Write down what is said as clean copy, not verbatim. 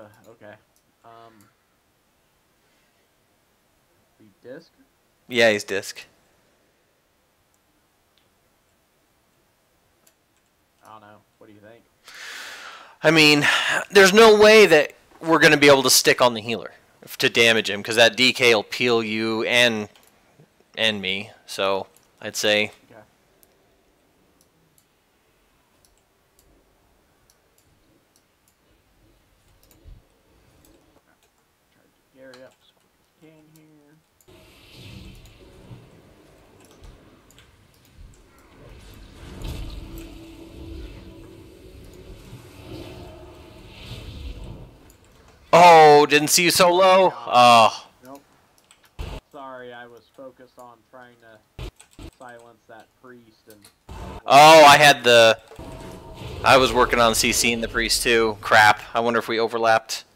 Okay. The disc? Yeah, he's disc. I don't know. What do you think? I mean, there's no way that we're going to be able to stick on the healer to damage him, because that DK will peel you and me. So I'd say... Okay. Try to get Gary up as quick as we can here. Oh, didn't see you so low. Oh. Nope. Sorry, I was focused on trying to silence that priest and... Oh, I was working on CCing the priest too. Crap. I wonder if we overlapped.